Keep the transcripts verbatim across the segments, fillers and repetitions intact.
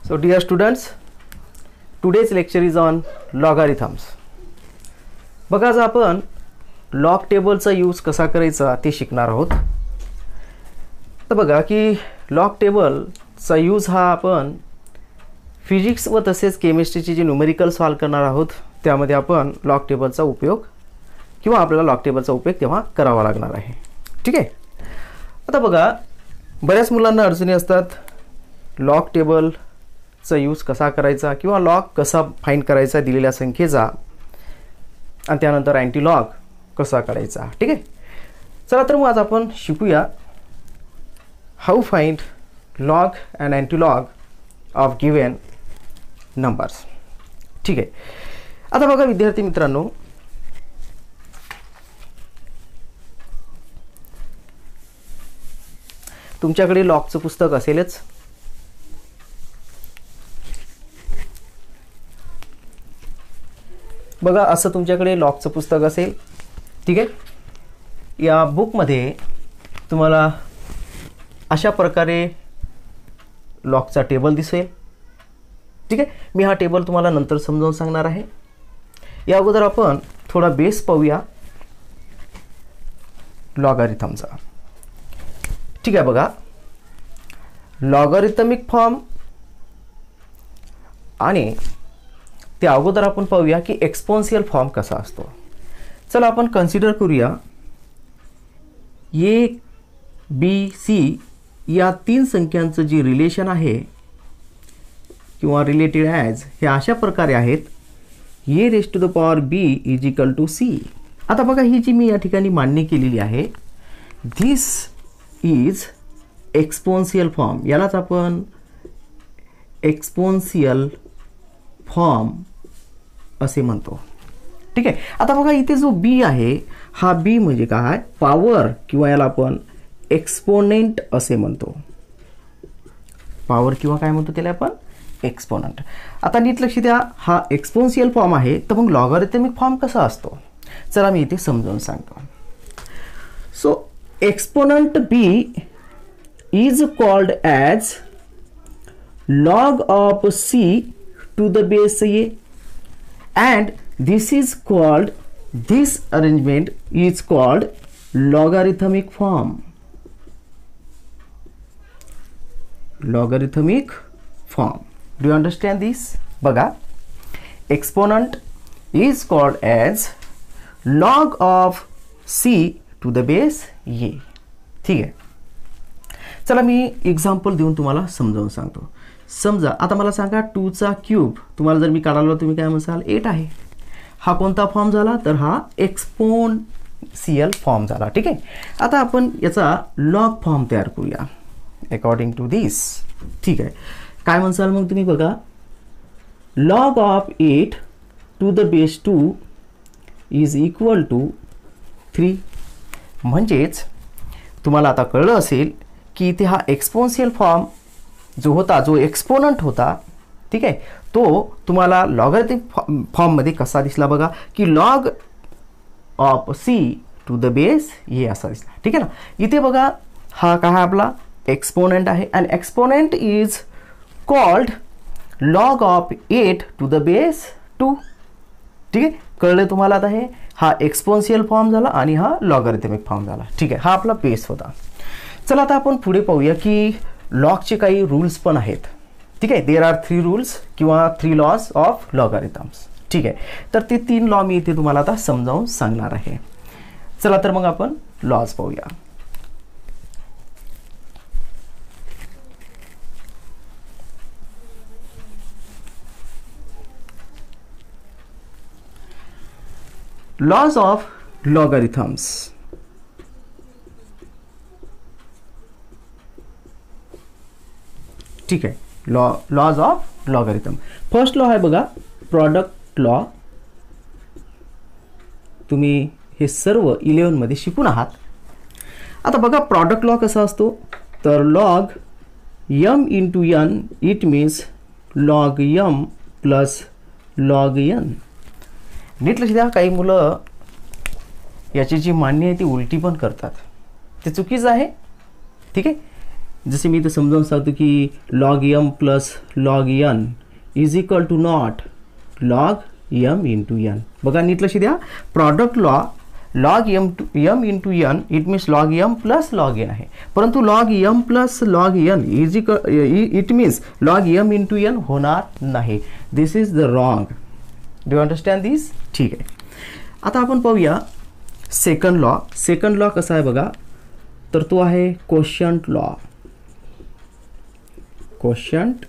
So dear students, today's lecture is on logarithms. बघा आज आपण लॉग टेबलचा यूज कसा करायचा ते शिकणार आहोत. तर बघा की लॉग टेबलचा यूज हा आपण फिजिक्स व तसेच केमिस्ट्रीची जी न्यूमेरिकल सॉल्व करणार आहोत त्यामध्ये आपण लॉग टेबलचा उपयोग किंवा आपल्याला लॉग टेबलचा उपयोग तेव्हा करावा लागणार आहे. ठीक आहे. आता बघा बऱ्याच मुलांना अडचणी असतात लॉग टेबलचा यूज कसा करायचा किंवा लॉग कसा फाइंड करायचा दिलेल्या संख्येचा आणि त्यानंतर अँटी लॉग कसा काढायचा. ठीक आहे. चला तर मग आज आपण शिकूया how find log and anti log of given numbers. ठीक आहे. आता बघा विद्यार्थी मित्रांनो, तुमच्याकडे लॉगचं पुस्तक असेलच. बघा असं तुमच्याकडे लॉगचं पुस्तक असेल. ठीक आहे. या बुकमध्ये तुम्हाला अशा प्रकारे लॉगचा टेबल दिसेल. ठीक आहे. मी हा टेबल तुम्हाला नंतर समजावून सांगणार आहे. या अगोदर आपण थोडा बेस पाहूया लॉगॅरिथमचा. ठीक आहे. बघा लॉगॅरिथमिक फॉर्म आणि त्या अगोदर आपण पाहूया की एक्सपोनेन्शियल फॉर्म कसा असतो. चला आपण कन्सिडर करूया ए बी सी या तीन संख्यांचं जे रिलेशन आहे किंवा रिलेटेड ॲज हे अशा प्रकारे आहेत. A raise to the power B is equal to C. आता बघा ही जी मी या ठिकाणी मांडणी केलेली आहे धिस इज एक्सपोनेन्शियल फॉर्म. यालाच आपण एक्सपोनेन्शियल फॉर्म असे म्हणतो. ठीक आहे. आता बघा इथे जो बी आहे हा बी म्हणजे काय पॉवर किंवा याला आपण एक्सपोनेंट असे म्हणतो. पॉवर किंवा काय म्हणतो त्याला आपण एक्सपोनेंट. आता नीट लक्ष द्या हा एक्सपोनेन्शियल फॉर्म आहे तर मग लॉगॅरिथमिक फॉर्म कसा असतो चला मी इथे समजावून सांगतो. So exponent B is called as log of c to the base a and this is called this arrangement is called logarithmic form. Logarithmic form. Do you understand this? बघा exponent is called as log of c to the base a. ठीक आहे. चला मी example देऊन तुम्हाला समजावून सांगतो. समजा आता मला सांगा टूचा क्यूब तुम्हाला जर मी काढायला तुम्ही काय म्हणसाल एट आहे. हा कोणता फॉर्म झाला तर हा एक्सपोनेन्शियल फॉर्म झाला. ठीक आहे. आता आपण याचा लॉग फॉर्म तयार करूया अकॉर्डिंग टू दिस. ठीक आहे. काय म्हणसाल मग तुम्ही बघा log of eight to the base two is equal to three. म्हणजेच तुम्हाला आता कळलं असेल की इथे हा एक्सपोनेन्शियल फॉर्म जो होता जो एक्सपोनंट होता ठीक आहे तो तुम्हाला लॉगॅरिथमिक फॉर्ममध्ये कसा दिसला बघा की log of C to the base A असा दिसला. ठीक आहे ना. इथे बघा हा काय आपला एक्सपोनेंट आहे आणि exponent is called log of eight to the base two. ठीक आहे. कळलं तुम्हाला आता हे हा एक्सपोनेन्शियल फॉर्म झाला आणि हा लॉगॅरिथमिक फॉर्म झाला. ठीक आहे. हा आपला बेस होता. चला आता आपण पुढे पाहूया की लॉगचे काही रूल्स पण आहेत. ठीक आहे. देर आर थ्री रूल्स किंवा थ्री लॉज ऑफ लॉगॅरिथम्स. ठीक आहे. तर ते तीन लॉ मी इथे तुम्हाला आता समजावून सांगणार आहे. चला तर मग आपण लॉज पाहूया. Laws of logarithms. ठीक आहे. Law laws of logarithm. First law आहे बघा प्रॉडक्ट लॉ. तुम्ही हे सर्व इलेव्हनमध्ये शिकून आहात. आता बघा प्रॉडक्ट लॉ कसा असतो तर log M into N it means log M plus log N. नीट लक्ष द्या काही मुलं याची जी मांडणी आहे ती उलटी पण करतात. ते चुकीचं आहे. ठीक आहे. जसे मी इथे समजावून सांगतो की log M plus log N is equal to not log M into N. बघा नीट लक्ष द्या, product law log M to M into N it means log M plus log N आहे, परंतु log M plus log N is equal it means log M into N होणार नाही. This is the wrong. Do you understand this? ठीक आहे. आता आपण पाहूया second law. Second law कसा आहे बघा, तर तो आहे कोशंट लॉ. Quotient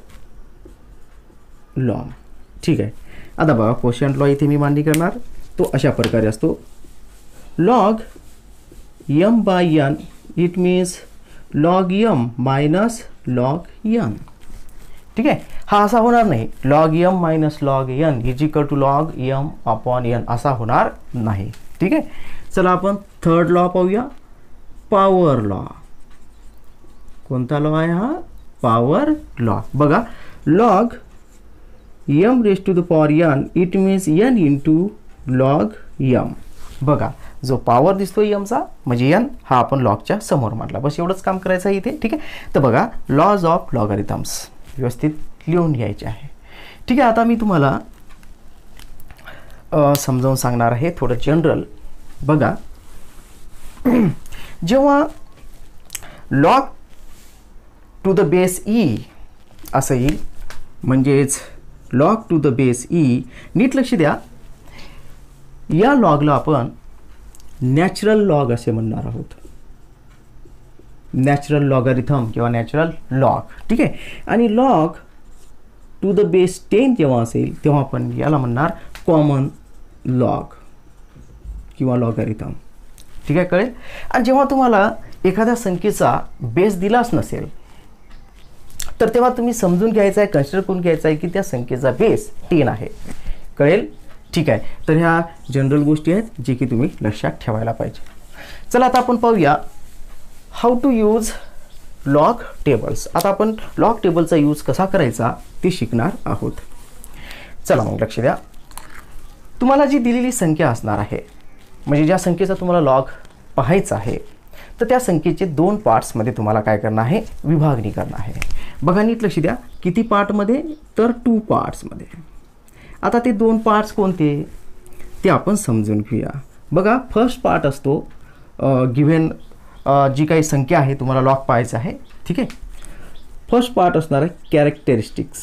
law. ठीक आहे. आता बघा कोशंट लॉ इथे मी मांडणी करणार. तो अशा प्रकारे असतो, log M by N it means log M minus log N. ठीक आहे. हा असा होणार नाही, log M minus log N is equal to log M upon N असा होणार नाही. ठीक आहे. चला आपण थर्ड लॉ पाहूया, पॉवर लॉ. कोणता लॉ आहे हा? Power law. बघा log M raise to the power N it means N into log M. बघा जो पॉवर दिसतो एमचा म्हणजे एन हा आपण लॉगच्या समोर मांडला. बस एवढंच काम करायचं आहे इथे. ठीक आहे. तर बघा लॉज ऑफ लॉगॅरिथम्स व्यवस्थित लिहून घ्यायचे आहे. ठीक आहे. आता मी तुम्हाला समजावून सांगणार आहे थोडं जनरल. बघा जेव्हा log to the base E असं येईल म्हणजेच log to the base E. नीट लक्ष द्या, या लॉगला आपण नॅचरल लॉग असे म्हणणार आहोत. नॅचरल लॉगॅरिथम किंवा नॅचरल लॉग. ठीक आहे. आणि log to the base ten जेव्हा असेल तेव्हा आपण याला म्हणणार कॉमन लॉग किंवा लॉगॅरिथम. ठीक आहे, कळेल. आणि जेव्हा तुम्हाला एखाद्या संख्येचा बेस दिलाच नसेल तर तेव्हा तुम्ही समजून घ्यायचं आहे, कन्सिडर करून घ्यायचं आहे की त्या संख्येचा बेस टेन आहे. कळेल. ठीक आहे. तर ह्या जनरल गोष्टी आहेत जे की तुम्ही लक्षात ठेवायला पाहिजे. चला आता आपण पाहूया how to use log tables. आता आपण लॉग टेबलचा यूज कसा करायचा ते शिकणार आहोत. चला मग लक्ष द्या, तुम्हाला जी दिलेली संख्या असणार आहे म्हणजे ज्या संख्येचा तुम्हाला लॉग पाहायचा आहे तर त्या संख्येचे दोन पार्ट्समध्ये तुम्हाला काय करणं आहे, विभागणी करणं आहे. बघा नीट लक्ष द्या, किती पार्टमध्ये, तर टू पार्ट्समध्ये. आता ते दोन पार्ट्स कोणते ते आपण समजून घेऊया. बघा फर्स्ट पार्ट असतो गिव्हन जी काही संख्या आहे तुम्हाला लॉग पाहायचं आहे. ठीक आहे. फर्स्ट पार्ट असणार आहे कॅरेक्टरिस्टिक्स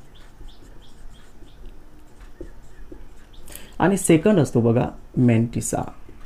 आणि सेकंड असतो बघा मेंटिसा.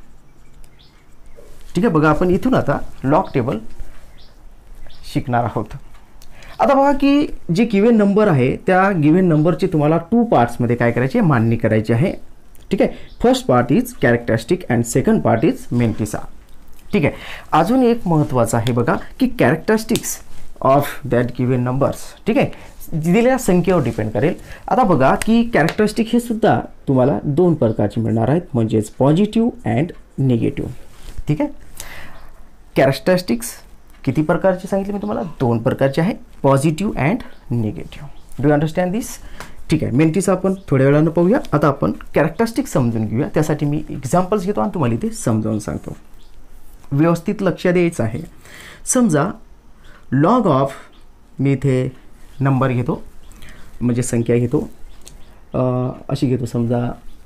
ठीक आहे. बघा आपण इथून आता लॉग टेबल शिकणार आहोत. आता बघा की जे गिव्हन नंबर आहे त्या गिव्हन नंबरची तुम्हाला टू पार्ट्समध्ये काय करायचे, मांडणी करायची आहे. ठीक आहे. First part is characteristic and second part is mantissa. ठीक आहे. अजून एक महत्त्वाचं आहे बघा की characteristics of that given numbers. ठीक आहे. दिलेल्या संख्येवर डिपेंड करेल. आता बघा की कॅरेक्टरिस्टिक हे सुद्धा तुम्हाला दोन प्रकारचे मिळणार आहेत म्हणजेच पॉझिटिव्ह अँड निगेटिव्ह. ठीक आहे. कॅरेक्टरिस्टिक्स किती प्रकारचे सांगितले मी तुम्हाला, दोन प्रकारचे आहे, positive and negative. Do you understand this? ठीक आहे. मेंटिसा आपण थोड्या वेळानं पाहूया. आता आपण कॅरेक्टरिस्टिक समजून घेऊया. त्यासाठी मी एक्झाम्पल्स घेतो आणि तुम्हाला इथे समजावून सांगतो. व्यवस्थित लक्ष द्यायचं आहे. समजा लॉग ऑफ, मी इथे नंबर घेतो म्हणजे संख्या घेतो, अशी घेतो समजा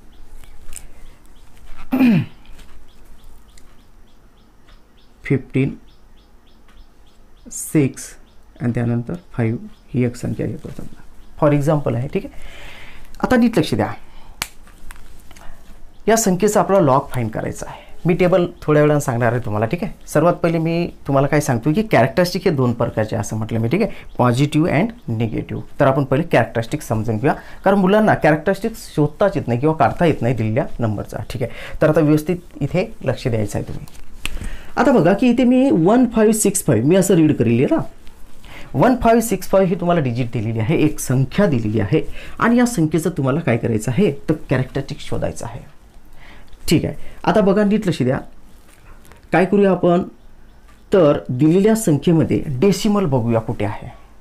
फिफ्टीन सिक्स आणि त्यानंतर फाईव्ह ही एक संख्या घेतो समजा, फॉर एक्झाम्पल आहे. ठीक आहे. आता नीट लक्ष द्या, या संख्येचा आपल्याला लॉग फाइंड करायचा आहे. मी टेबल थोड्या वेळानं सांगणार आहे तुम्हाला. ठीक आहे. सर्वात पहिले मी तुम्हाला काय सांगतो की कॅरेक्टरिस्टिक हे दोन प्रकारचे असं म्हटलं मी. ठीक आहे. Positive and negative. तर आपण पहिले कॅरेक्टरिस्टिक समजून घेऊया, कारण मुलांना कॅरेक्टरिस्टिक शोधताच येत नाही किंवा काढता येत नाही दिलेल्या नंबरचा. ठीक आहे. तर आता व्यवस्थित इथे लक्ष द्यायचं आहे तुम्ही. आता बघा की इथे मी वन फाईव्ह सिक्स फाईव्ह मी असं रीड करेल ना. वन फाईव्ह सिक्स फाईव्ह ही तुम्हाला डिजिट दिलेली आहे, एक संख्या दिलेली आहे आणि या संख्येचं तुम्हाला काय करायचं आहे तर कॅरेक्टरिस्टिक शोधायचं आहे. ठीक आहे. आता बघा नीट लक्ष द्या, काय करूया आपण तर दिलेल्या संख्येमध्ये डेसिमल बघूया कुठे आहे.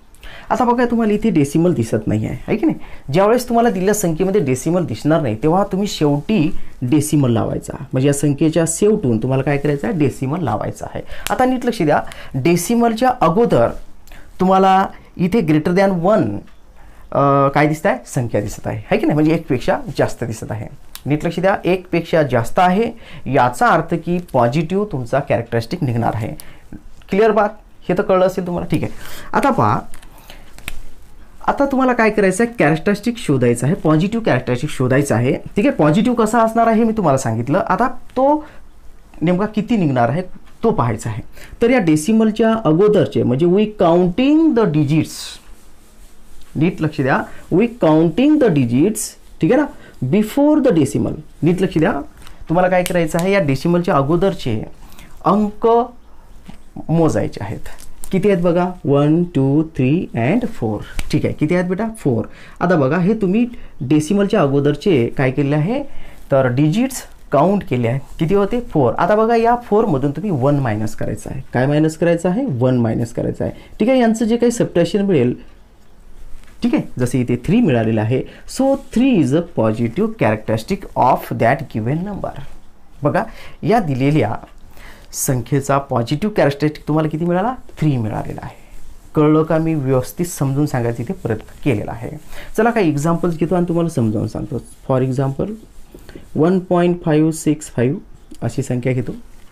आता बघा तुम्हाला इथे डेसिमल दिसत नाही आहे है की नाही. ज्यावेळेस तुम्हाला दिलेल्या संख्येमध्ये डेसिमल दिसणार नाही तेव्हा तुम्ही शेवटी डेसिमल लावायचा. म्हणजे या संख्येच्या शेवटून तुम्हाला काय करायचं आहे, डेसिमल लावायचं आहे. आता नीट लक्ष द्या, डेसिमलच्या अगोदर तुम्हाला इथे ग्रेटर दॅन वन काय दिसत आहे, संख्या दिसत आहे है की नाही. म्हणजे एकपेक्षा जास्त दिसत आहे. नीट लक्ष द्या, एकपेक्षा जास्त आहे याचा अर्थ की पॉझिटिव्ह तुमचा कॅरेक्टरिस्टिक निघणार आहे. क्लिअर बात, हे तर कळलं असेल तुम्हाला. ठीक आहे, आता पहा, आता तुम्हाला काय करायचं आहे, कॅरेक्टरिस्टिक शोधायचं आहे, पॉझिटिव्ह कॅरेक्टरिस्टिक शोधायचं आहे. ठीक आहे, पॉझिटिव्ह कसा असणार आहे मी तुम्हाला सांगितलं. आता तो नेमका किती निघणार आहे तो पाहायचा आहे. तर या डेसिमलच्या अगोदरचे म्हणजे वी काउंटिंग द डिजिट्स, नीट लक्ष द्या, वी काउंटिंग द डिजिट्स, ठीक आहे ना, बिफोर द डेसिमल. नीट लक्ष द्या, तुम्हाला काय करायचं आहे, या डेसिमलच्या अगोदरचे अंक मोजायचे आहेत. किती आहेत बघा, one two three and four. ठीक आहे, किती आहेत बेटा, फोर. आता बघा हे तुम्ही डेसिमलच्या अगोदरचे काय केले आहे, तर डिजिट्स काउंट केले आहेत. किती होते, फोर. आता बघा या फोरमधून तुम्ही वन मायनस करायचं आहे. काय मायनस करायचं आहे, वन मायनस करायचं आहे. ठीक आहे, यांचं जे काही सबट्रॅक्शन मिळेल, ठीक आहे, जसे इथे थ्री मिळालेलं आहे, so three is a positive characteristic of that given number. बघा या दिलेल्या संख्येचा पॉझिटिव्ह कॅरेक्टरिस्टिक तुम्हाला किती मिळाला, थ्री मिळालेला आहे. कळलं का, मी व्यवस्थित समजून सांगायचं इथे प्रयत्न केलेला आहे. चला काही एक्झाम्पल्स घेतो आणि तुम्हाला समजावून सांगतो. For example one point five six five अशी संख्या घेतो.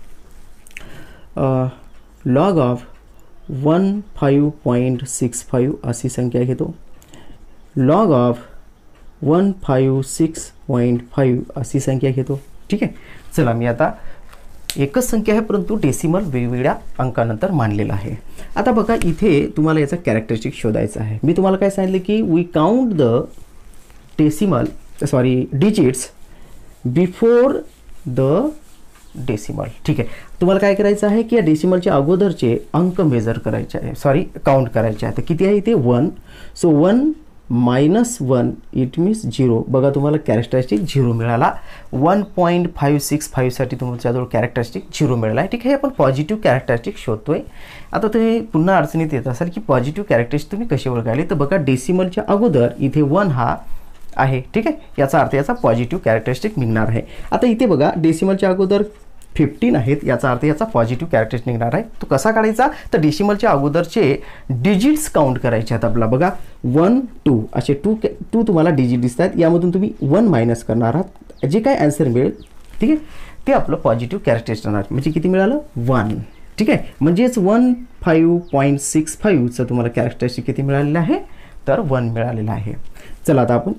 Log of one five point six five अशी संख्या घेतो. Log of one five six point five अशी संख्या घेतो. ठीक आहे, चला मी आता एकच संख्या आहे परंतु डेसिमल वेगवेगळ्या अंकानंतर मांडलेला आहे. आता बघा इथे तुम्हाला याचा कॅरेक्टरिस्टिक शोधायचा आहे. मी तुम्हाला काय सांगितले की we count the decimal sorry digits before the decimal. ठीक आहे, तुम्हाला काय करायचं आहे की या डेसिमलच्या अगोदरचे अंक मेजर करायचे आहे, सॉरी काउंट करायचे आहे. तर किती आहे इथे, one. So one minus one it means zero. बघा तुम्हाला कॅरेक्टरिस्टिक झिरो मिळाला. वन पॉईंट फाईव्ह सिक्स फाईव्हसाठी तुमच्याजवळ कॅरेक्टरिस्टिक झिरो मिळाला आहे. ठीक आहे, आपण पॉझिटिव्ह कॅरेक्टरिस्टिक शोधतोय. आता तुम्ही पुन्हा अडचणीत येत असाल की पॉझिटिव्ह कॅरेक्टरिस्टिक तुम्ही कसे ओळखायले. तर बघा डेसिमलच्या अगोदर इथे वन हा आहे. ठीक आहे, याचा अर्थ याचा पॉझिटिव्ह कॅरेक्टरिस्टिक निघणार आहे. आता इथे बघा डेसिमलच्या अगोदर फिफ्टीन आहेत, याचा अर्थ याचा पॉझिटिव्ह कॅरेक्टरिस्टिक निघणार आहे. तो कसा काढायचा, तर डेसिमलच्या अगोदरचे डिजिट्स काउंट करायचे आहेत आपल्याला. बघा वन टू असे टू टू तुम्हाला डिजिट दिसत आहेत, यामधून तुम्ही वन मायनस करणार आहात. जे काय आन्सर मिळेल ठीक आहे ते आपलं पॉझिटिव्ह कॅरेक्टरिस्टिक असणार. म्हणजे किती मिळालं, वन. ठीक आहे, म्हणजेच वन फाईव्ह पॉईंट सिक्स फाईव्हचं तुम्हाला कॅरेक्टरिस्टिक किती मिळालेलं आहे, तर वन मिळालेलं आहे. चला आता आपण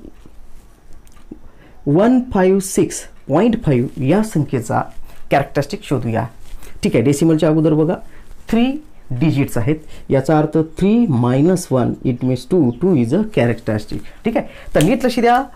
one five six point five या संख्येचा कॅरेक्टरिस्टिक शोधूया. ठीक आहे, डेसिमलच्या अगोदर बघा थ्री डिजिट्स आहेत, याचा अर्थ three minus one it means two. Two is a characteristic. ठीक आहे, तर नीट लक्ष द्या,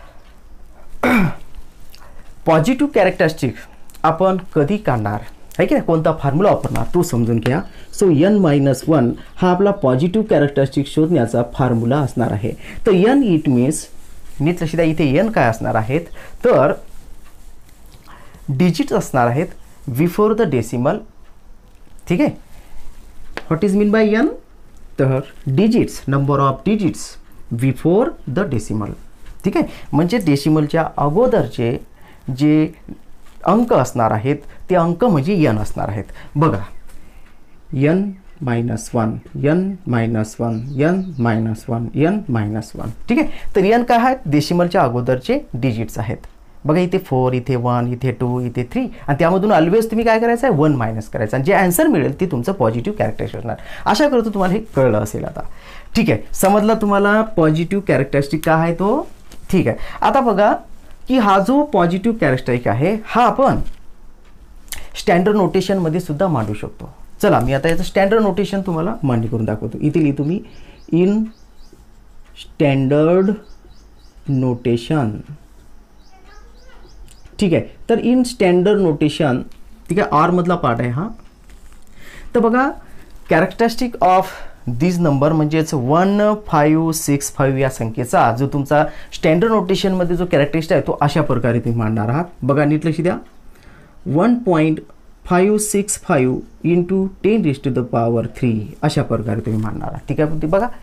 पॉझिटिव्ह कॅरेक्टरिस्टिक आपण कधी काढणार आहे की नाही, कोणता फॉर्म्युला वापरणार तो समजून घ्या. सो एन मायनस वन हा आपला पॉझिटिव्ह कॅरेक्टरिस्टिक शोधण्याचा फॉर्म्युला असणार आहे. तर एन इट मीन्स, नीट लक्ष द्या, इथे एन काय असणार आहेत, तर डिजिट्स असणार आहेत बिफोर द डेसिमल. ठीक आहे, what is mean by N, तर digits, number of digits before the decimal. ठीक आहे, म्हणजे डेसिमलच्या अगोदरचे जे अंक असणार आहेत ते अंक म्हणजे एन असणार आहेत. बघा n minus one, n minus one, n minus one, n minus one. ठीक आहे, तर एन काय आहेत, डेसिमलच्या अगोदरचे डिजिट्स आहेत. बघा इथे फोर, इथे वन, इथे टू, इथे थ्री, आणि त्यामधून ऑलवेज तुम्ही काय करायचं आहे, वन मायनस करायचं, आणि जे आन्सर मिळेल ते तुमचं पॉझिटिव्ह कॅरेक्टरिस्टिक असणार. आशा करतो तुम्हाला हे कळलं असेल आता. ठीक आहे, समजलं तुम्हाला पॉझिटिव्ह कॅरेक्टरिस्टिक काय आहे तो. ठीक आहे, आता बघा की हा जो पॉझिटिव्ह कॅरेक्टरिस्टिक आहे हा आपण स्टँडर्ड नोटेशनमध्ये सुद्धा मांडू शकतो. चला मी आता याचं स्टँडर्ड नोटेशन तुम्हाला मांडणी करून दाखवतो. इथे लिहितो मी इन स्टँडर्ड नोटेशन. ठीक आहे, तर इन स्टँडर्ड नोटेशन, ठीक आहे, आर मधला पार्ट आहे हा. तर बघा कॅरेक्टरिस्टिक ऑफ दिस नंबर म्हणजेच वन फाईव्ह सिक्स फाईव्ह या संख्येचा जो तुमचा स्टँडर्ड नोटेशनमध्ये जो कॅरेक्टरिस्टिक आहे तो अशा प्रकारे तुम्ही मांडणार आहात. बघा नीट लक्ष द्या, one point five six five into ten raise to the power three अशा प्रकारे तुम्ही मांडणार आहात. ठीक आहे, बघा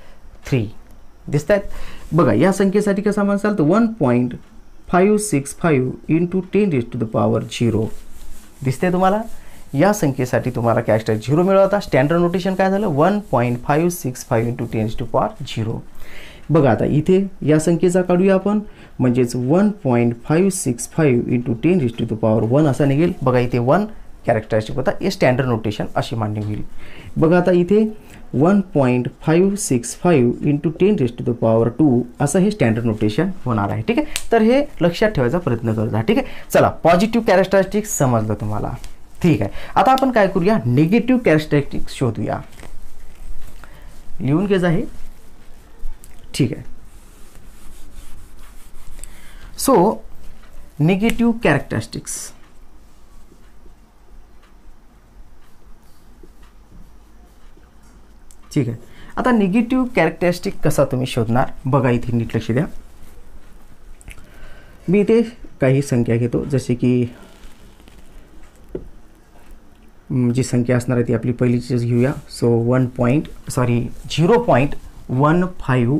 थ्री दिसत आहेत. बघा या संख्येसाठी कसा म्हणसाल तर one point five six five into ten raise to the power zero दिसते तुम्हाला. या संख्येसाठी तुम्हाला कॅरेक्टर झिरो मिळवता. स्टँडर्ड नोटेशन काय झालं one point five six five into ten raise to power zero. बघा आता इथे या संख्येचा काढूया आपण म्हणजेच one point five six five into ten raise to the power one असा निघेल. बघा इथे वन कॅरेक्टरिस्टिक होता हे स्टँडर्ड नोटेशन अशी मान्य होईल. बघा आता इथे one point five six five into ten raise to the power two असं हे स्टँडर्ड नोटेशन होणार आहे. ठीक आहे, तर हे लक्षात ठेवायचा प्रयत्न करत. ठीक आहे, चला पॉझिटिव्ह कॅरेक्टरिस्टिक समजलं तुम्हाला. ठीक आहे, आता आपण काय करूया निगेटिव्ह कॅरेक्टरिस्टिक शोधूया. लिहून घ्यायचं आहे. ठीक आहे, सो निगेटिव्ह कॅरेक्टरिस्टिक्स. ठीक आहे, आता निगेटिव्ह कॅरेक्टरिस्टिक कसा तुम्ही शोधणार बघा. इथे नीट लक्ष द्या. मी इथे काही संख्या घेतो जसे की जी संख्या असणार आहे ती आपली पहिलीचीच घेऊया. So one point sorry zero point one five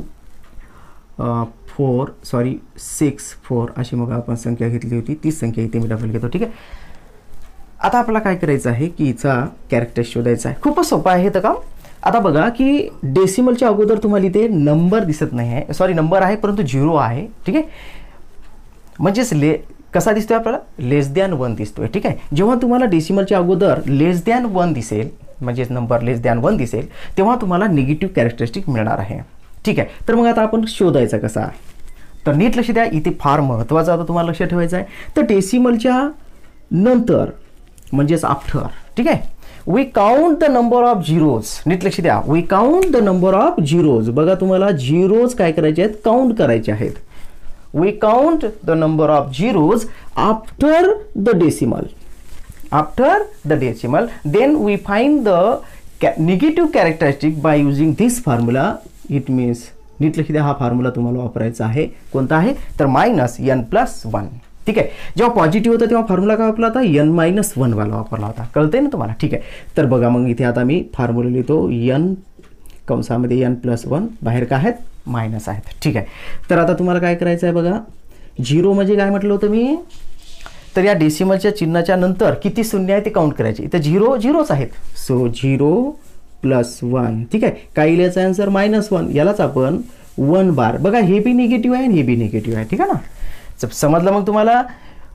four sorry six four अशी मग आपण संख्या घेतली होती तीच संख्या इथे मी डबल घेतो. ठीक आहे, आता आपल्याला काय करायचं आहे की हिचा कॅरेक्टर शोधायचा आहे. खूपच सोपं आहे तर काम. आता बघा की डेसिमलच्या अगोदर तुम्हाला इथे नंबर दिसत नाही आहे सॉरी नंबर आहे परंतु झिरो आहे. ठीक आहे, म्हणजेच ले कसा दिसतोय आपल्याला लेस दॅन वन दिसतोय. ठीक आहे, जेव्हा तुम्हाला डेसिमलच्या अगोदर लेस दॅन वन दिसेल म्हणजेच नंबर लेस दॅन वन दिसेल तेव्हा तुम्हाला निगेटिव्ह कॅरेक्टरिस्टिक मिळणार आहे. ठीक आहे, तर मग आता आपण शोधायचा कसा तर नीट लक्ष द्या. इथे फार महत्त्वाचं आता तुम्हाला लक्षात ठेवायचं आहे. तर डेसिमलच्या नंतर म्हणजेच आफ्टर ठीक आहे we count the number of zeros. नीट लक्ष द्या. We count the number of zeros. बघा तुम्हाला झिरोज काय करायचे आहेत काउंट करायचे आहेत. we count the number of zeros after the decimal after the decimal then we find the ca negative characteristic by using this formula. it means नीट लक्ष द्या. हा फॉर्म्युला तुम्हाला वापरायचा आहे. कोणता आहे तर मायनस एन प्लस वन. ठीक आहे, जेव्हा पॉझिटिव्ह होतं तेव्हा फॉर्म्युला काय वापरला होता एन मायनस वन वाला वापरला होता. कळतंय ना तुम्हाला. ठीक आहे, तर बघा मग इथे आता मी फॉर्म्युला लिहितो एन कंसामध्ये एन प्लस वन बाहेर काय आहेत मायनस आहेत. ठीक आहे, तर आता तुम्हाला काय करायचं आहे बघा. झिरो म्हणजे काय म्हटलं होतं मी तर या डेसिमलच्या चिन्हाच्या नंतर किती शून्य आहे ते काउंट करायचे. इथे झिरो झिरोच आहेत. So zero plus one. ठीक आहे, काय लिहायचं आन्सर मायनस वन. यालाच आपण वन बार. बघा हे बी निगेटिव्ह आहे आणि हे बी निगेटिव्ह आहे. ठीक आहे ना, समजलं मग तुम्हाला.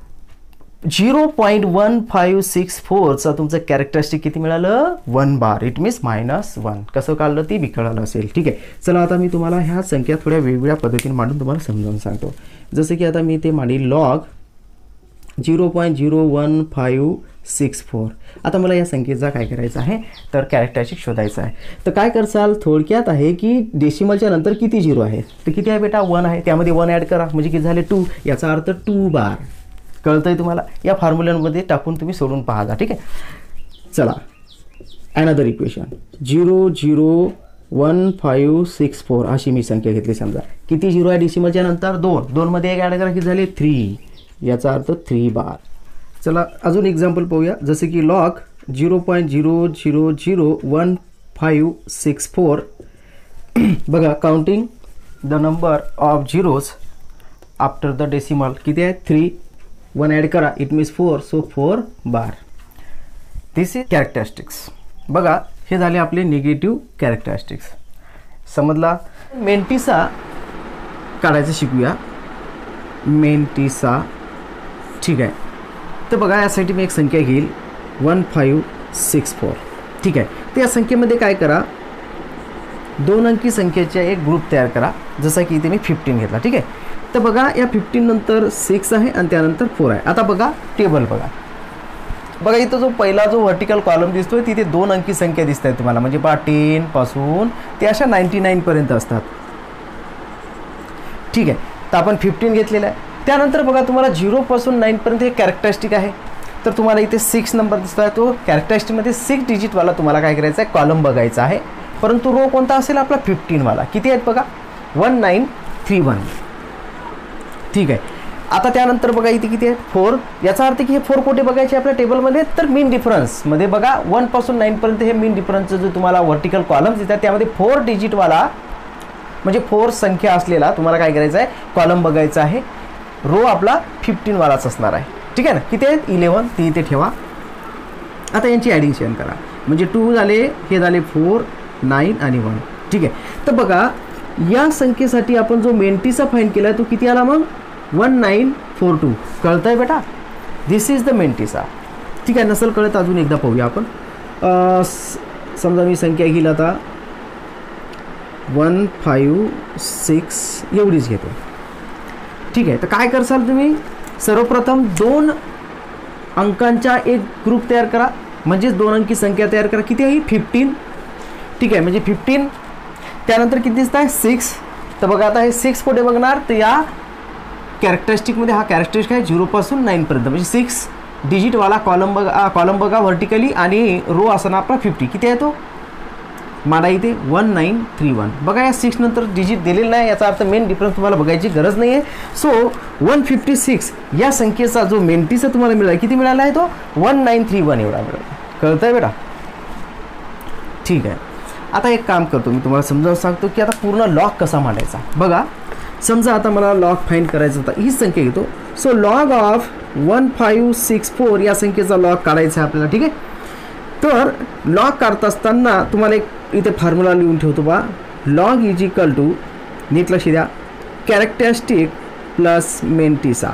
Zero point one five six फोरचा तुमचं कॅरेक्टरिस्टिक किती मिळालं one bar. It means minus one. कसं काढलं ते बी कळालं असेल. ठीक आहे, चला आता मी तुम्हाला ह्या संख्या थोड्या वेगवेगळ्या पद्धतीने मांडून तुम्हाला समजावून सांगतो. जसं की आता मी ते मांडली log zero point zero one five six four. आता मला या संख्येचा काय करायचं आहे तर कॅरेक्टरिस्टिक शोधायचं आहे. तर काय करसाल थोडक्यात आहे की डेसिमलच्या नंतर किती झिरो आहे तर किती आहे बेटा वन आहे. त्यामध्ये वन ॲड करा म्हणजे किती झाले टू. याचा अर्थ टू बार. कळतंय तुम्हाला. या फॉर्म्युलांमध्ये टाकून तुम्ही सोडून पाहा. ठीक आहे, चला another equation zero zero one five six four अशी मी संख्या घेतली. समजा किती झिरो आहे डेसिमलच्या नंतर दोन. दोनमध्ये एक ॲड करा किती झाले थ्री. याचा अर्थ थ्री बार. चला अजून एक्झाम्पल पाहूया. जसे की log zero point zero zero zero one five six four. बघा counting the number of zeros after the decimal किती आहे थ्री. वन ॲड करा it means four. So four bar. This is characteristics. बघा हे झाले आपले निगेटिव्ह कॅरेक्टरिस्टिक्स. समजला. Mantissa काढायचं शिकूया. मेंटिसा. ठीक आहे, तर बघा यासाठी मी एक संख्या घेईल वन फाईव्ह सिक्स फोर. ठीक आहे, तर या संख्येमध्ये काय करा दोन अंकी संख्येचा एक ग्रुप तयार करा. जसा की इथे मी फिफ्टीन घेतला. ठीक आहे, तर बघा या फिफ्टीन नंतर सिक्स आहे आणि त्यानंतर फोर आहे. आता बघा टेबल बघा. बघा इथं जो पहिला जो व्हर्टिकल कॉलम दिसतोय तिथे दोन अंकी संख्या दिसत आहेत तुम्हाला म्हणजे पहा टेन पासून ते अशा नाईन्टी नाईन पर्यंत असतात. ठीक आहे, तर आपण फिफ्टीन घेतलेला आहे. त्यानंतर बघा तुम्हाला झिरो पासून नाईन पर्यंत हे कॅरेक्टरिस्टिक आहे. तर तुम्हाला इथे सिक्स नंबर दिसतो आहे. तो कॅरेक्टरिस्टिकमध्ये सिक्स डिजिटवाला तुम्हाला काय करायचा आहे कॉलम बघायचा आहे. परंतु रो कोणता असेल आपला फिफ्टीनवाला. किती आहेत बघा वन नाईन थ्री वन. ठीक आहे, आता त्यानंतर बघा इथे किती आहे फोर. याचा अर्थ की हे फोर कोठे बघायचे आपल्या टेबलमध्ये तर मीन डिफरन्समध्ये. बघा वनपासून नाईनपर्यंत हे मीन डिफरन्सचं जो तुम्हाला व्हर्टिकल कॉलम्स दिसतात त्यामध्ये फोर डिजिटवाला म्हणजे फोर संख्या असलेला तुम्हाला काय करायचं आहे, कॉलम बघायचा आहे. रो आपला फिफ्टीन वालाच असणार आहे. ठीक आहे ना. किती आहेत, इलेवन, ते इथे ठेवा. आता यांची ॲडिशन करा. म्हणजे टू झाले, हे झाले फोर, नाईन आणि वन. ठीक आहे. तर बघा या संख्येसाठी आपण जो मेंटीसा फाईंड केला तो किती आला मग, वन नाईन फोर टू. कळतं आहे बेटा, दिस इज द मेंटीसा. ठीक आहे. नसेल कळत अजून एकदा पाहूया आपण. समजा मी संख्या घेईल आता वन फाईव्ह सिक्स एवढीच घेतो. ठीक आहे. तर काय करसाल तुम्ही, सर्वप्रथम दोन अंकांचा एक ग्रुप तयार करा, म्हणजेच दोन अंकी संख्या तयार करा. किती आहे, फिफ्टीन. ठीक आहे. म्हणजे फिफ्टीन, त्यानंतर किती दिसत आहे, सिक्स. तर बघा आता हे सिक्स कुठे बघणार, तर या कॅरेक्टरिस्टिकमध्ये हा कॅरेक्टरिस्टिक आहे झिरोपासून नाईनपर्यंत, म्हणजे सिक्स डिजिटवाला कॉलम बघा, कॉलम बघा व्हर्टिकली, आणि रो असणार आपला फिफ्टी. किती आहे तो माडा इथे, वन नाईन थ्री वन. बघा या सिक्स नंतर डिजिट दिलेलं नाही, याचा अर्थ मेन डिफरन्स तुम्हाला बघायची गरज नाही आहे. सो वन फिफ्टी सिक्स या संख्येचा जो मेंटीचा तुम्हाला मिळाला, किती मिळाला आहे तो, वन नाईन थ्री वन एवढा मिळाला. कळतं आहे बेटा. ठीक आहे. आता एक काम करतो मी तुम्हाला समजावून सांगतो की आता पूर्ण लॉग कसा मांडायचा. बघा समजा आता मला लॉग फाईंड करायचा होता, ही संख्या घेतो. So log of one five six four या संख्येचा लॉग काढायचा आहे आपल्याला. ठीक आहे. तर लॉग काढत असताना तुम्हाला एक इथे फॉर्म्युला लिहून ठेवतो बा, लॉग इज इक्वल टू, नीट लक्ष द्या, कॅरेक्टरिस्टिक प्लस मेंटीसा.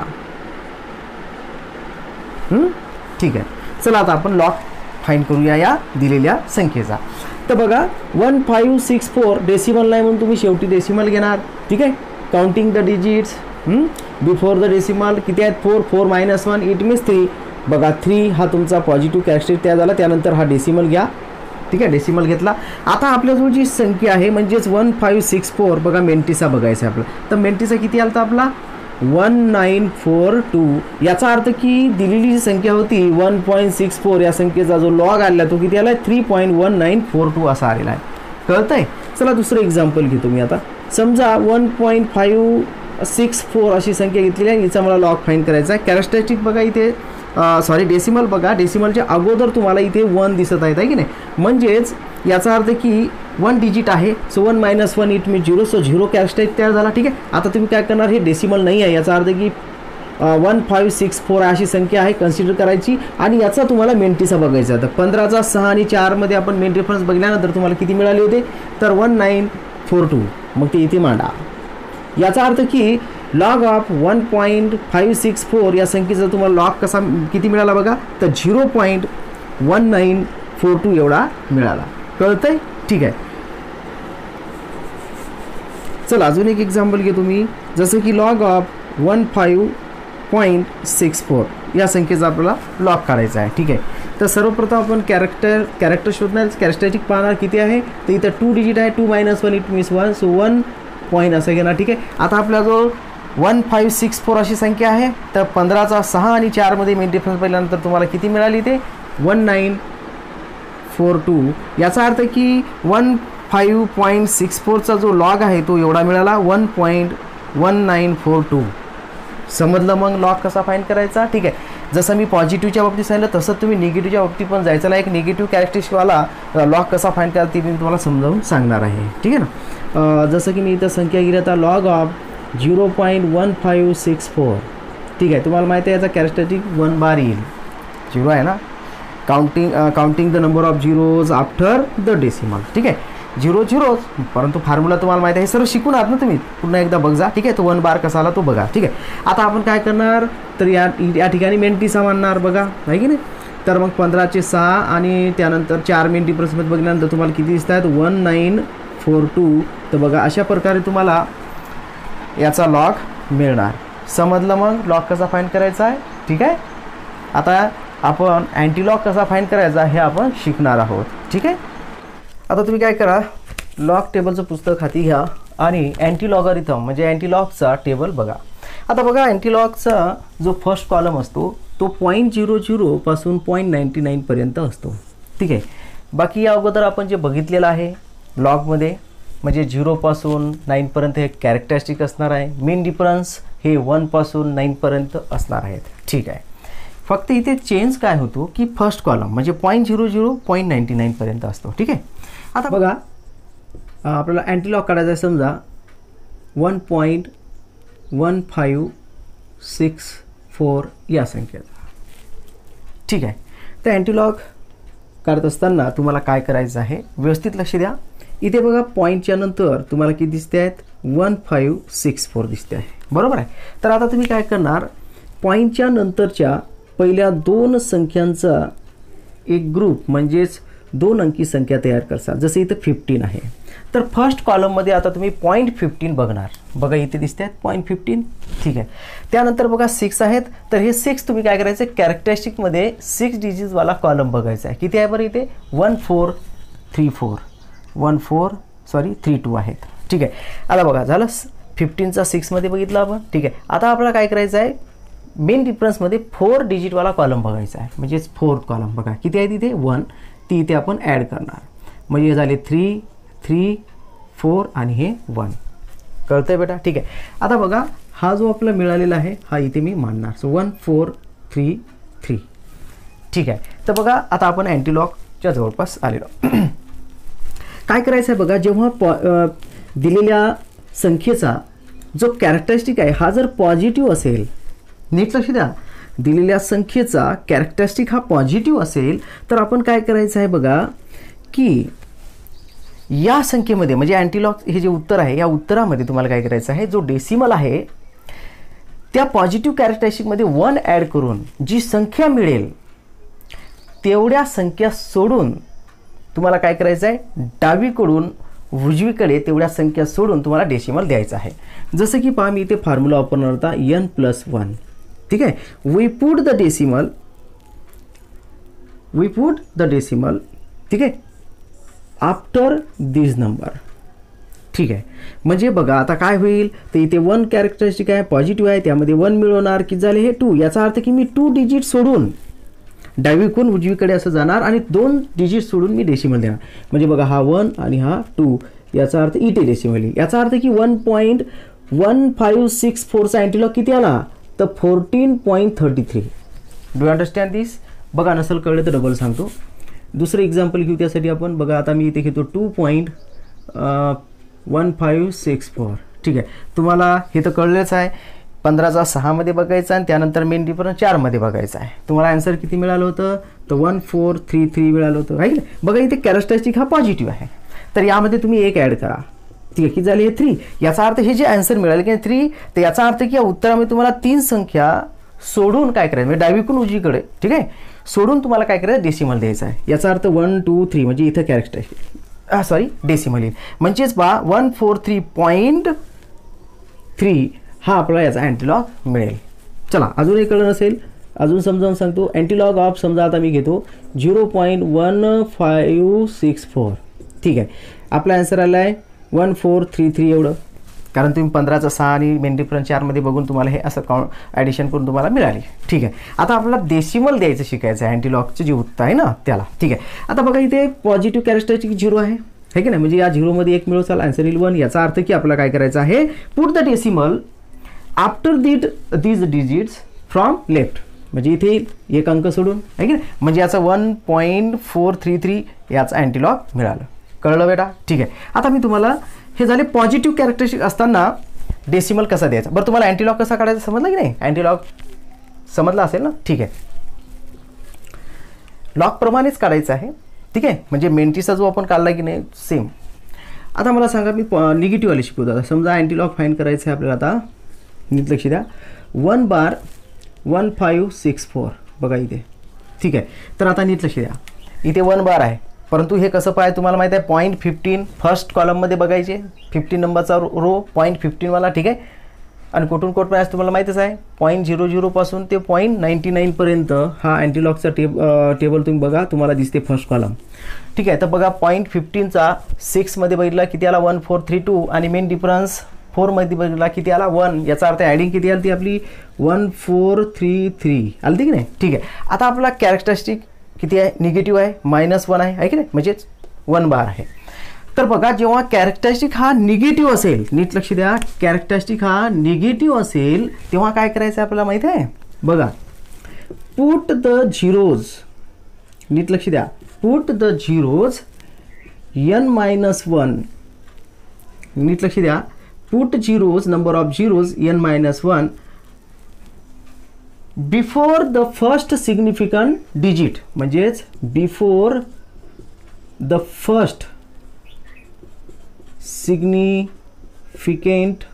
ठीक आहे. चला आता आपण लॉग फाईंड करूया या दिलेल्या संख्येचा. तर बघा one five six four decimal नाही म्हणून तुम्ही शेवटी डेसिमल घेणार. ठीक आहे. Counting the digits before the decimal. किती आहेत, four, four minus one, it means three. बघा थ्री हा तुमचा पॉझिटिव्ह कॅरेक्टरिस्टिक तयार झाला. त्यानंतर हा डेसिमल घ्या. ठीक आहे. डेसिमल घेतला. आता आपल्याजवळ जी संख्या आहे म्हणजेच वन फाईव्ह सिक्स फोर, बघा मेंटीसा बघायचा आहे आपला. तर मेंटीसा किती आला आपला, वन नाईन फोर टू. याचा अर्थ की दिलेली जी संख्या होती वन पॉईंट सिक्स फोर या संख्येचा जो लॉग आला तो किती आला आहे, three point one nine four two असा आलेला आहे. कळतं आहे. चला दुसरं एक्झाम्पल घेतो मी आता. समजा one point five six four अशी संख्या घेतलेली आहे, हिचा मला लॉग फाईंड करायचा आहे. कॅरेक्टरिस्टिक बघा इथे, सॉरी डेसिमल बघा, डेसिमलच्या अगोदर तुम्हाला इथे वन दिसत आहेत आहे की नाही, म्हणजेच याचा अर्थ की वन डिजिट आहे. So one minus one it mean zero. So zero characteristic तयार झाला. ठीक आहे. आता तुम्ही काय करणार, हे डेसिमल नाही आहे, याचा अर्थ की वन फाईव्ह सिक्स फोर अशी संख्या आहे कन्सिडर करायची, आणि याचा तुम्हाला मेंटीसा बघायचा. तर पंधराचा सहा आणि चारमध्ये आपण मेन रेफरन्स बघल्यानंतर तुम्हाला किती मिळाले होते, तर वन नाईन फोर टू. मग ते इथे मांडा. याचा अर्थ की log of one point five six four या संख्येचा तुम्हाला लॉग कसा किती मिळाला बघा, तर zero point one nine four two एवढा मिळाला. कळतंय. ठीक आहे. चला अजून एक एक्झाम्पल घेतो मी. जसं की log of one five point six four या संख्येचा आपल्याला लॉग काढायचा आहे. ठीक आहे. तर सर्वप्रथम आपण कॅरेक्टर कॅरेक्टर शोधणार. कॅरेक्टरिस्टिक पाहणार किती आहे, तर इथं टू डिजिट आहे, two minus one it means one. So one point असं घेणार. ठीक आहे. आता आपल्याजवळ वन फाईव्ह सिक्स फोर अशी संख्या आहे, तर पंधराचा सहा आणि चारमध्ये मेन डिफरन्स पाहिल्यानंतर तुम्हाला किती मिळाली, ते वन नाईन फोर टू. याचा अर्थ की वन फाईव्ह पॉईंट सिक्स फोरचा जो लॉग आहे तो एवढा मिळाला, one point one nine four two. समजलं मग लॉग कसा फाईंड करायचा. ठीक आहे. जसं मी पॉझिटिव्हच्या बाबतीत सांगितलं तसं तुम्ही निगेटिव्हच्या बाबतीत पण जायचं. एक निगेटिव्ह कॅरेक्टरिस्टिकवाला लॉग कसा फाईंड करा ते मी तुम्हाला समजावून सांगणार आहे. ठीक आहे ना. जसं की मी इथं संख्या घेतली, आता log of zero point one five six four. ठीक आहे. तुम्हाला माहिती आहे याचा कॅरेक्टरिस्टिक वन बार येईल, झिरो आहे ना. Counting counting the number of zeros after the decimal. ठीक आहे. झिरो झिरोज, परंतु फॉर्म्युला तुम्हाला माहिती आहे, हे सर्व शिकून आहात ना तुम्ही, पुन्हा एकदा बघा. ठीक आहे. तो वन बार कसा आला तो बघा. ठीक आहे. आता आपण काय करणार, तर या या ठिकाणी मेंटीसा मानणार बघा, आहे की नाही. तर मग पंधराचे सहा आणि त्यानंतर चार मेन डिफरन्समध्ये बघल्यानंतर तुम्हाला किती दिसत आहेत, वन नाईन फोर टू. तर बघा अशा प्रकारे तुम्हाला याचा लॉग मिळणार. समजलं मग लॉग कसा फाईंड करायचा आहे. ठीक आहे. आता आपण अँटीलॉग कसा फाईंड करायचा हे आपण शिकणार आहोत. ठीक आहे. आता तुम्ही काय करा, लॉग टेबलचं पुस्तक हाती घ्या आणि अँटीलॉगरिथम म्हणजे अँटीलॉगचा टेबल बघा. आता बघा अँटीलॉगचा जो फर्स्ट कॉलम असतो तो पॉईंट झिरो झिरोपासून पॉईंट नाईंटी नाईनपर्यंत असतो. ठीक आहे. बाकी या अगोदर आपण जे बघितलेलं आहे लॉगमध्ये, म्हणजे झिरोपासून नाईनपर्यंत हे कॅरेक्टरिस्टिक असणार आहे. मेन डिफरन्स हे वनपासून नाईनपर्यंत असणार आहेत. ठीक आहे. फक्त इथे चेंज काय होतो की फर्स्ट कॉलम म्हणजे point zero zero point ninety नाईनपर्यंत असतो. ठीक आहे. आता बघा आपल्याला अँटीलॉग काढायचा आहे. समजा one point one five six four या संख्येचा. ठीक आहे. तर अँटीलॉग करत असताना तुम्हाला काय करायचं आहे व्यवस्थित लक्ष द्या. इथे बघा पॉईंटच्या नंतर तुम्हाला किती दिसते आहेत वन फाईव्ह सिक्स फोर दिसते आहे, बरोबर आहे. तर आता तुम्ही काय करणार पॉईंटच्या नंतरच्या पहिल्या दोन संख्यांचा एक ग्रुप म्हणजेच दोन अंकी संख्या तयार करसाल. जसं इथं फिफ्टीन आहे तर फर्स्ट कॉलममध्ये आता तुम्ही पॉईंट फिफ्टीन बघणार. बघा इथे दिसते आहेत पॉईंट फिफ्टीन. ठीक आहे. त्यानंतर बघा सिक्स आहेत तर हे सिक्स तुम्ही काय करायचं कॅरेक्टरिस्टिकमध्ये सिक्स डिजिटवाला कॉलम बघायचा आहे. किती आहे बरं इथे one four three four one four sorry three two आहेत. ठीक आहे. आता बघा झालं फिफ्टीनचा सिक्समध्ये बघितलं आपण. ठीक आहे. आता आपल्याला काय करायचं आहे मेन डिफरन्समध्ये फोर डिजिटवाला कॉलम बघायचा आहे म्हणजेच फोर्थ कॉलम. बघा किती आहे तिथे वन ती इथे आपण ॲड करणार म्हणजे हे झाले थ्री थ्री फोर आणि हे वन. कळतंय बेटा. ठीक आहे. आता बघा हा जो आपला मिळालेला आहे हा इथे मी मांडणार. So one four three three. ठीक आहे. तर बघा आता आपण अँटीलॉगच्या जवळपास आलेलो. काय करायचं आहे बघा जेव्हा पॉ दिलेल्या संख्येचा जो कॅरेक्टरिस्टिक आहे हा जर पॉझिटिव्ह असेल नीट लक्ष द्या दिलेल्या संख्येचा कॅरेक्टरिस्टिक हा पॉझिटिव्ह असेल तर आपण काय करायचं आहे बघा की या संख्येमध्ये म्हणजे अँटीलॉग हे जे उत्तर आहे या उत्तरामध्ये तुम्हाला काय करायचं आहे जो डेसिमल आहे त्या पॉझिटिव्ह कॅरेक्टरिस्टिकमध्ये वन ॲड करून जी संख्या मिळेल तेवढ्या संख्या सोडून तुम्हाला काय करायचं आहे डावीकडून उजवीकडे तेवढ्या संख्या सोडून तुम्हाला डेसिमल द्यायचं आहे. जसं की पहा मी इथे फॉर्म्युला वापरणार होता एन प्लस वन. ठीक आहे. We put the decimal we put the decimal ठीक आहे आफ्टर दिस नंबर. ठीक आहे. म्हणजे बघा आता काय होईल तर इथे वन कॅरेक्टरिस्टिक आहे पॉझिटिव्ह आहे त्यामध्ये वन मिळवणार किती झाले हे टू. याचा अर्थ की मी टू डिजिट सोडून डावीकडून उजवीकडे असं जाणार आणि दोन डिजिट सोडून मी डेसिमल देणार. म्हणजे बघा हा वन आणि हा टू याचा अर्थ इथे डेसिमल येईल. याचा अर्थ की one point one five six फोरचा अँटीलॉग किती आला तर fourteen point thirty three. Do understand this. बघा नसेल कळलं तर डबल सांगतो. दुसरं एक्झाम्पल घेऊ त्यासाठी आपण. बघा आता मी इथे घेतो two point one five six four. ठीक आहे. तुम्हाला हे तर कळलंच आहे पंधराचा सहामध्ये बघायचं आणि त्यानंतर मेन डिफरन्स चारमध्ये बघायचं आहे. तुम्हाला आन्सर किती मिळालं होतं तर वन फोर थ्री थ्री मिळालं होतं राईट. बघा इथे कॅरेक्टरिस्टिक हा पॉझिटिव्ह आहे तर यामध्ये तुम्ही एक ॲड करा. ठीक आहे. किती झाली हे थ्री. याचा अर्थ हे जे आन्सर मिळाले की थ्री तर याचा अर्थ की या उत्तरामध्ये तुम्हाला तीन संख्या सोडून काय करायचं म्हणजे डावीकडून उजवीकडे ठीक आहे सोडून तुम्हाला काय करायचं डेसिमल द्यायचं आहे. याचा अर्थ वन टू थ्री म्हणजे इथं कॅरेक्टरिस्टिक हा सॉरी डेसिमल येईल म्हणजेच बा one four three point three हा आपला याचा अँटीलॉग मिळेल. चला अजून एक कळलं नसेल अजून समजावून सांगतो. अँटीलॉग ऑफ समजा आता मी घेतो zero point one five six four. ठीक आहे. आपला आन्सर आला आहे वन फोर थ्री थ्री एवढं कारण तुम्ही पंधराचा सहा आणि मेन डिफरन्स चारमध्ये बघून तुम्हाला हे असं काउंट ॲडिशन करून तुम्हाला मिळाली. ठीक आहे. आता आपल्याला डेसिमल द्यायचं शिकायचं आहे अँटीलॉगचं जे उत्तर आहे ना त्याला. ठीक आहे. आता बघा इथे पॉझिटिव्ह कॅरेक्टरिस्टिक झिरो आहे है की नाही म्हणजे या झिरोमध्ये एक मिळवसाल आन्सर येईल वन. याचा अर्थ की आपल्याला काय करायचं आहे put the decimal after that these digits from left म्हणजे इथे एक अंक सोडून आहे की नाही म्हणजे याचा one point four three three याचा अँटीलॉग मिळालं. कळलं बेटा. ठीक आहे. आता मी तुम्हाला हे झाले पॉझिटिव्ह कॅरेक्टरिस्टिक असताना डेसिमल कसा द्यायचा. बरं तुम्हाला अँटीलॉग कसा काढायचा समजलं की नाही अँटीलॉग समजला असेल ना. ठीक आहे. लॉगप्रमाणेच काढायचं आहे. ठीक आहे. म्हणजे मेंटीचा जो आपण काढला की नाही सेम. आता मला सांगा मी निगेटिव्हवाले शिकवतो. आता समजा अँटीलॉग फाईंड करायचं आहे आपल्याला. आता नीट लक्ष द्या one bar one five six four बघा इथे. ठीक आहे. तर आता नीट लक्ष द्या इथे वन बार आहे परंतु हे कसं पाहिजे तुम्हाला माहिती आहे पॉईंट फिफ्टीन फर्स्ट कॉलममध्ये बघायचे फिफ्टीन नंबरचा रो पॉईंट फिफ्टीनवाला. ठीक आहे. आणि कोठून कोठपर्यंत तुम्हाला माहितीच आहे पॉईंट झिरो झिरोपासून ते पॉईंट नाईन्टी नाईनपर्यंत हा अँटीलॉगचा टेब टेबल तुम्ही बघा तुम्हाला दिसते फर्स्ट कॉलम. ठीक आहे. तर बघा पॉईंट फिफ्टीनचा सिक्समध्ये बघितला किती आला वन फोर थ्री टू आणि मेन डिफरन्स फोरमध्ये बघितला किती आला वन. याचा अर्थ ॲडिंग किती आली ती आपली वन फोर थ्री थ्री आली की नाही. ठीक आहे. आता आपला कॅरेक्टरिस्टिक किती आहे निगेटिव्ह आहे मायनस वन आहे की नाही म्हणजेच वन बार आहे. तर बघा जेव्हा कॅरेक्टरिस्टिक हा निगेटिव्ह असेल नीट लक्ष द्या कॅरेक्टरिस्टिक हा निगेटिव्ह असेल तेव्हा काय करायचं आहे आपल्याला माहिती आहे बघा पुट द झिरोज नीट लक्ष द्या put the zeros n minus one नीट लक्ष द्या put zeros, number of zeros n minus one before the first significant digit, म्हणजेच before the first significant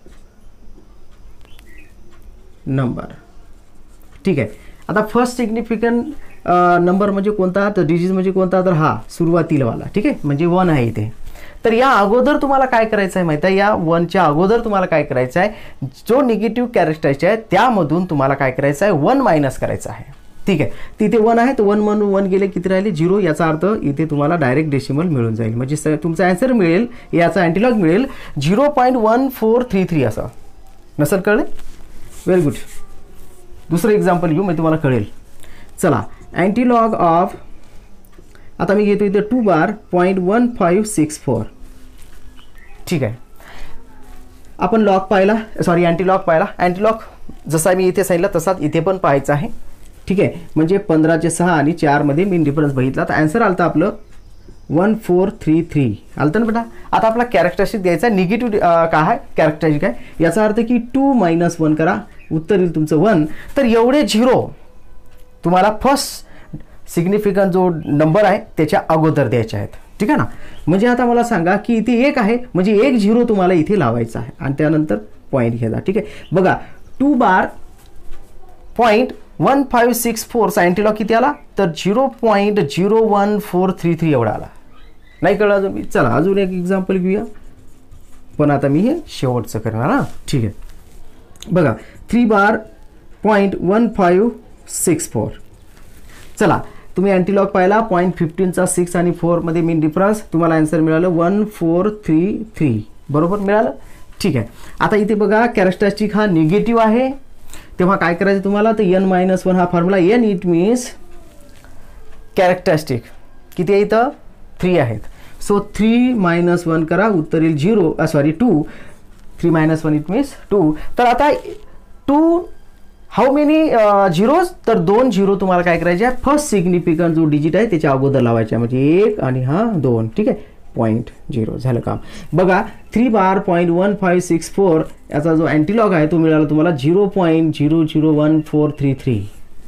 number. ठीक आहे. आता फर्स्ट सिग्निफिकंट नंबर म्हणजे कोणता, तर डिजिट म्हणजे कोणता, तर हा सुरुवातीलावाला. ठीक आहे, म्हणजे वन आहे इथे. तर या अगोदर तुम्हाला काय करायचं आहे माहिती आहे, या वनच्या अगोदर तुम्हाला काय करायचं आहे, जो निगेटिव्ह कॅरेक्टरचे आहे त्यामधून तुम्हाला काय करायचं आहे, वन मायनस करायचं आहे. ठीक आहे, तिथे वन आहे तर वन म्हणून वन गेले किती राहिले, झिरो. याचा अर्थ इथे तुम्हाला डायरेक्ट डेसिमल मिळून जाईल, म्हणजे तुमचा आन्सर मिळेल, याचा अँटीलॉग मिळेल zero point one four three three असं. नसेल कळले? Very good. दुसरं एक्झाम्पल घेऊ, म्हणजे तुम्हाला कळेल. चला, अँटीलॉग ऑफ, आता मी घेतो इथे two bar point one five six four. ठीक आहे, आपण लॉग पाहिला, सॉरी अँटीलॉग पाहिला. अँटीलॉग जसा मी इथे सांगितलं तसाच इथे पण पाहायचं आहे. ठीक आहे, म्हणजे पंधराचे सहा आणि चारमध्ये मी डिफरन्स बघितला, तर आन्सर आलं आपलं वन फोर थ्री थ्री आलं ना बेटा. आता आपला कॅरेक्टरिस्टिक द्यायचा निगेटिव्ह काय आहे, कॅरेक्टरिस्टिक आहे. याचा अर्थ की टू मायनस वन करा, उत्तर येईल तुमचं वन. तर एवढे झिरो तुम्हाला फर्स्ट सिग्निफिकंट जो नंबर आहे त्याच्या अगोदर द्यायचे आहेत. ठीक आहे ना. म्हणजे आता मला सांगा की इथे एक आहे, म्हणजे एक झिरो तुम्हाला इथे लावायचा आहे आणि त्यानंतर पॉईंट घ्यायचा. ठीक आहे, बघा two bar point one five six फोरचा अँटीलॉग किती आला, तर zero point zero one four three three एवढा आला. नाही कळलं अजून मी? चला अजून एक एक्झाम्पल घेऊया, पण आता मी हे शेवटचं करणार हां. ठीक आहे, बघा three bar point one five six four. चला, तुम्ही अँटीलॉग पाहिला पॉईंट फिफ्टीनचा सिक्स आणि फोरमध्ये मेन डिफरन्स, तुम्हाला आन्सर मिळालं वन फोर थ्री थ्री. बरोबर मिळालं. ठीक आहे, आता इथे बघा कॅरेक्टरिस्टिक हा निगेटिव्ह आहे, तेव्हा काय करायचं तुम्हाला, तर एन मायनस वन हा formula. N it means characteristic किती आहे इथं, थ्री आहेत. सो थ्री मायनस वन करा, उत्तर येईल zero, sorry two. Three minus one it means two. तर आता टू हाऊ मेनी झिरोज, तर दोन झिरो तुम्हाला काय करायचे आहे, फर्स्ट सिग्निफिकंट जो डिजिट आहे त्याच्या अगोदर लावायचे आहे, म्हणजे एक आणि हा दोन. ठीक आहे, पॉईंट झिरो झालं काम. बघा three bar point one five six four याचा जो अँटीलॉग आहे तो मिळाला तुम्हाला zero point zero zero one four three three.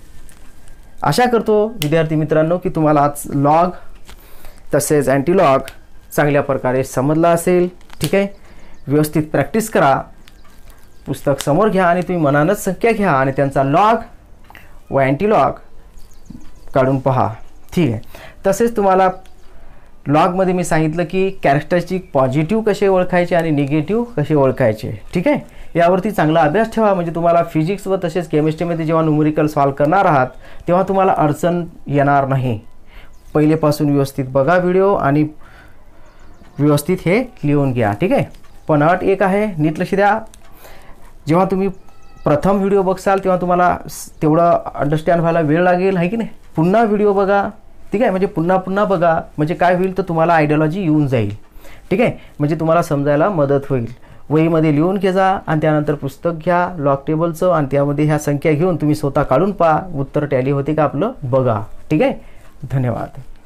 आशा करतो विद्यार्थी मित्रांनो की तुम्हाला आज लॉग तसेच अँटीलॉग चांगल्या प्रकारे समजला असेल. ठीक आहे, व्यवस्थित प्रॅक्टिस करा, पुस्तक समोर घ्या आणि तुम्ही मनानच संख्या घ्या आणि त्यांचा लॉग व अँटीलॉग काढून पहा. ठीक आहे, तसेच तुम्हाला लॉगमध्ये मी सांगितलं की कॅरेक्टरिस्टिक पॉझिटिव्ह कसे ओळखायचे आणि निगेटिव्ह कसे ओळखायचे. ठीक आहे, यावरती चांगला अभ्यास ठेवा, म्हणजे तुम्हाला फिजिक्स व तसेच केमिस्ट्रीमध्ये जेव्हा न्यूमेरिकल सॉल्व करणार आहात तेव्हा तुम्हाला अडचण येणार नाही. पहिलेपासून व्यवस्थित बघा व्हिडिओ आणि व्यवस्थित हे लिहून घ्या. ठीक आहे, पण अट एक आहे, नीट लक्ष द्या. जेव्हा तुम्ही प्रथम व्हिडिओ बघसाल तेव्हा तुम्हाला तेवढं अंडरस्टँड व्हायला वेळ लागेल, आहे की नाही. पुन्हा व्हिडिओ बघा. ठीक आहे, म्हणजे पुन्हा पुन्हा बघा, म्हणजे काय होईल तर तुम्हाला आयडियोलॉजी येऊन जाईल. ठीक आहे, म्हणजे तुम्हाला समजायला मदत होईल. वहीमध्ये लिहून घ्या जा आणि त्यानंतर पुस्तक घ्या लॉग टेबलचं आणि त्यामध्ये ह्या संख्या घेऊन तुम्ही स्वतः काढून पहा, उत्तर टॅली होते का आपलं बघा. ठीक आहे, धन्यवाद.